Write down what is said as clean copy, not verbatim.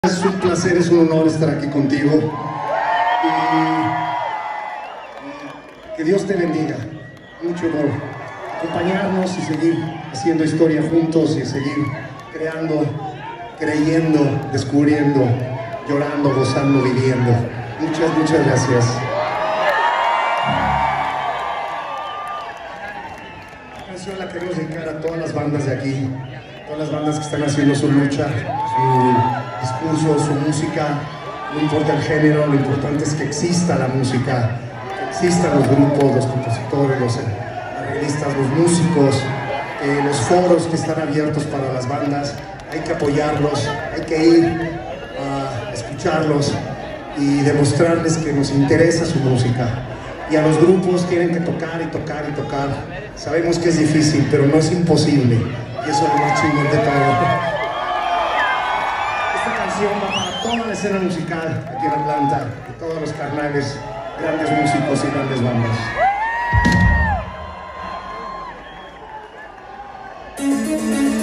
Es un placer, es un honor estar aquí contigo y que Dios te bendiga, mucho honor, acompañarnos y seguir haciendo historia juntos y seguir creando, creyendo, descubriendo, llorando, gozando, viviendo. Muchas gracias. La canción la queremos dedicar a todas las bandas de aquí, todas las bandas que están haciendo su lucha, su discurso, su música. No importa el género, lo importante es que exista la música, que existan los grupos, los compositores, los arreglistas, los músicos, los foros que están abiertos para las bandas. Hay que apoyarlos, hay que ir a escucharlos y demostrarles que nos interesa su música. Y a los grupos tienen que tocar y tocar y tocar. Sabemos que es difícil, pero no es imposible. Y eso es lo más chingón de todo. Esta canción va para toda la escena musical aquí en Atlanta, de todos los carnales, grandes músicos y grandes bandas.